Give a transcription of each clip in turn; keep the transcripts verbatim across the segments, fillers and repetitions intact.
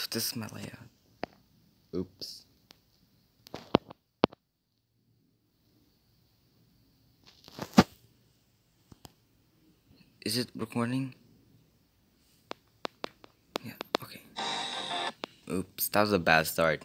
This is my layout. Oops. Is it recording? Yeah, okay. Oops, that was a bad start.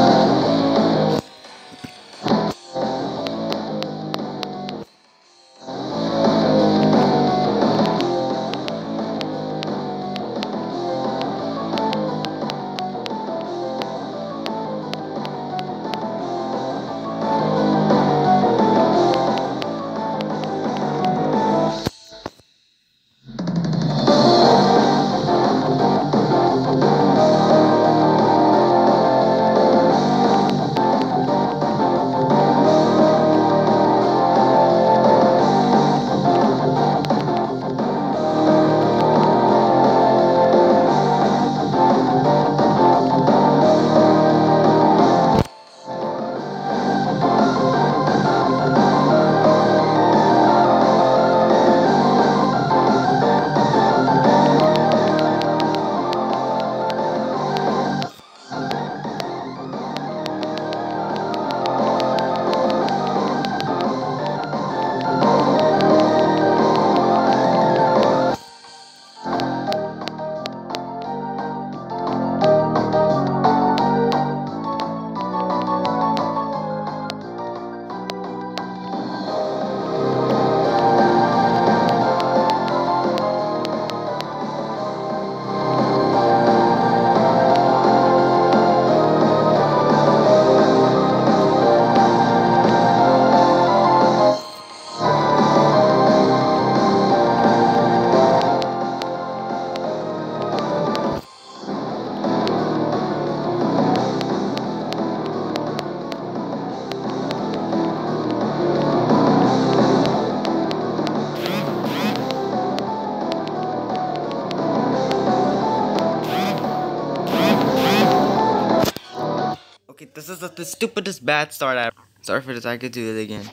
Okay, this is the, the stupidest bad start ever. Sorry for this, I could do it again.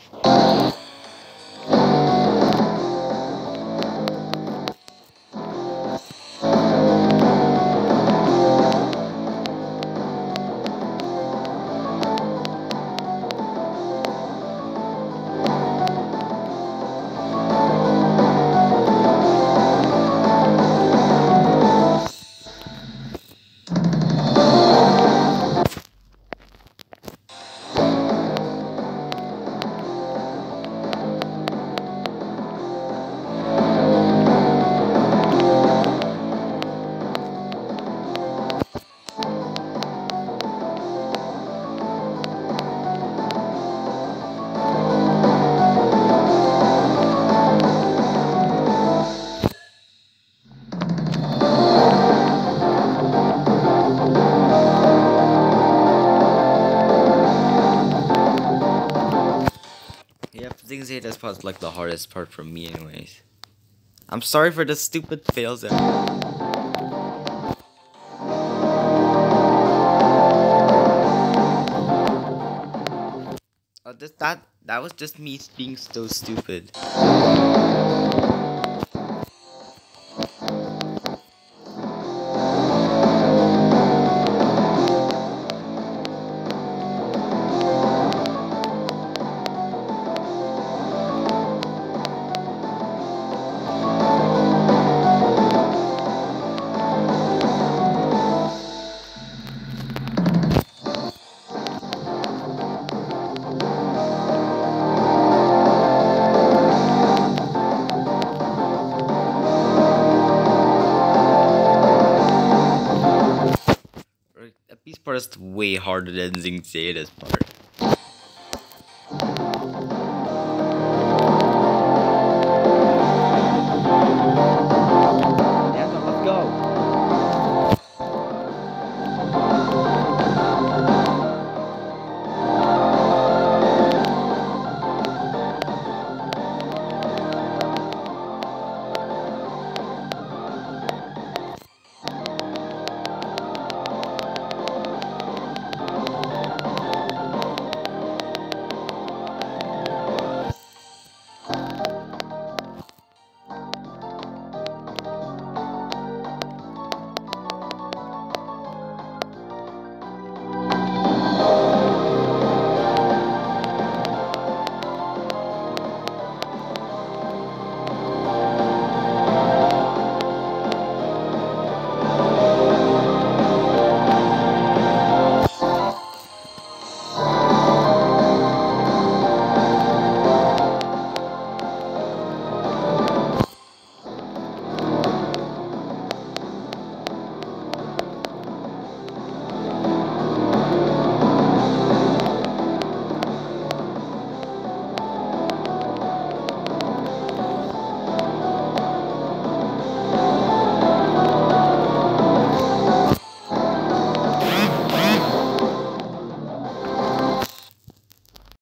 Yep, Zig's eight part's like the hardest part for me anyways. I'm sorry for the stupid fails there. Oh, this, that, that was just me being so stupid. This part is way harder than Zing Zeta's part.